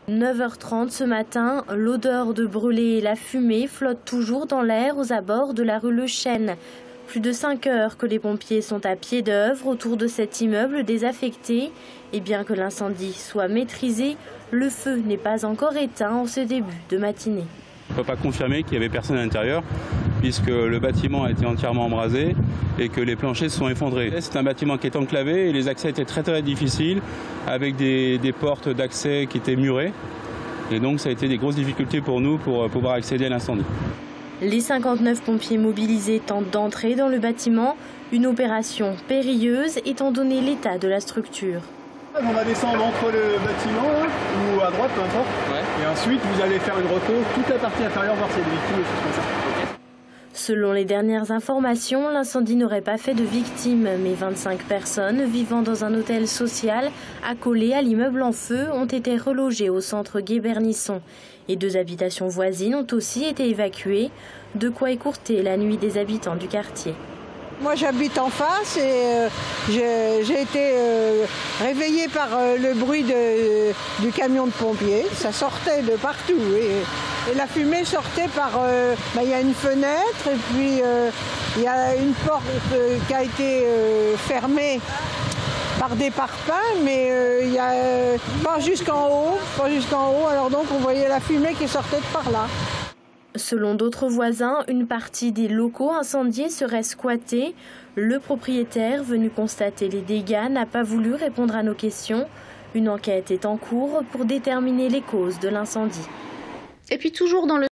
9h30 ce matin, l'odeur de brûlé et la fumée flottent toujours dans l'air aux abords de la rue Le Chêne. Plus de 5 heures que les pompiers sont à pied d'œuvre autour de cet immeuble désaffecté. Et bien que l'incendie soit maîtrisé, le feu n'est pas encore éteint en ce début de matinée. On ne peut pas confirmer qu'il n'y avait personne à l'intérieur puisque le bâtiment a été entièrement embrasé et que les planchers se sont effondrés. C'est un bâtiment qui est enclavé et les accès étaient très difficiles avec des portes d'accès qui étaient murées. Et donc ça a été des grosses difficultés pour nous pour pouvoir accéder à l'incendie. Les 59 pompiers mobilisés tentent d'entrer dans le bâtiment, une opération périlleuse étant donné l'état de la structure. On va descendre entre le bâtiment là, ou à droite, peu importe. Ouais. Et ensuite, vous allez faire une reco, toute la partie inférieure, voir s'il y a des victimes et tout comme ça. Okay. Selon les dernières informations, l'incendie n'aurait pas fait de victimes, mais 25 personnes vivant dans un hôtel social accolé à l'immeuble en feu ont été relogées au centre Gué-Bernisson. Et 2 habitations voisines ont aussi été évacuées, de quoi écourter la nuit des habitants du quartier. Moi j'habite en face et j'ai été réveillée par le bruit du camion de pompiers. Ça sortait de partout et la fumée sortait par... il y a une fenêtre et puis il y a une porte qui a été fermée par des parpaings, mais il y a pas jusqu'en haut, alors donc on voyait la fumée qui sortait de par là. Selon d'autres voisins, une partie des locaux incendiés serait squattée. Le propriétaire, venu constater les dégâts, n'a pas voulu répondre à nos questions. Une enquête est en cours pour déterminer les causes de l'incendie. Et puis toujours dans le